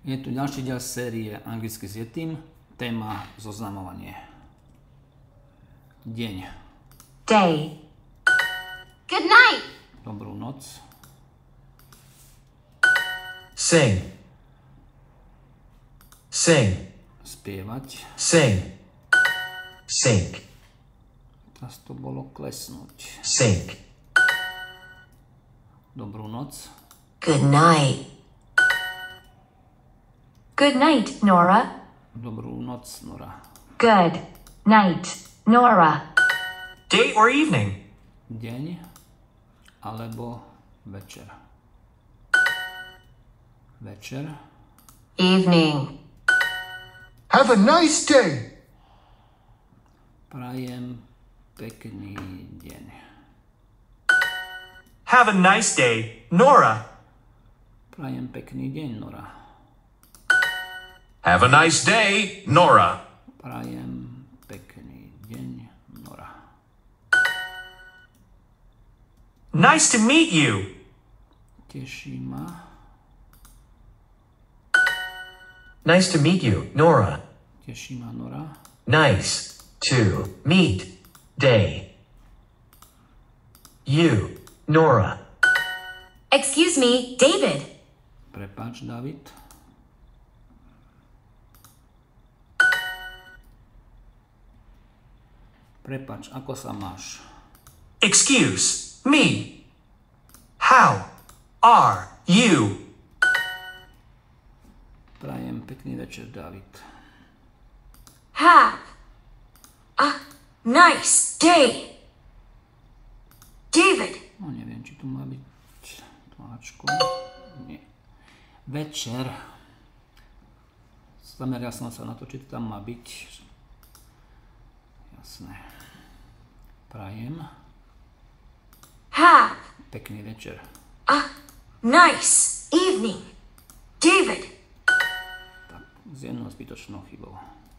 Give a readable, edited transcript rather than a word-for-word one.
Je tu ďalší diel série Anglicky s Yetim. Téma zoznamovanie. Deň. Day. Good night. Dobrú noc. Sing. Sing. Spievať. Sing. Sink. Teraz to bolo klesnúť. Sink. Dobrú noc. Good night. Good night, Nora. Dobrú noc, Nora. Good night, Nora. Day or evening? Deň alebo večer. Večer. Evening. Have a nice day. Prajem pekný deň. Have a nice day, Nora. Prajem pekný deň, Nora. Have a nice day, Nora. Prajem pekný deň, Nora. Nice to meet you. Teší ma. Nice to meet you, Nora. Teší ma, Nora. Nice to meet day. You, Nora. Excuse me, David. Prepáč, David. Prepáč, ako sa máš? Excuse me. How are you? Prajem pekný večer, David. Have a nice day, David. No neviem, či tu má byť tlačko. Nie. Večer. Zameral som sa na to, či to tam má byť. Jasné. Prajem. Have Pekný večer. a nice evening, David. Tak, s jednou zbytočnou chybou.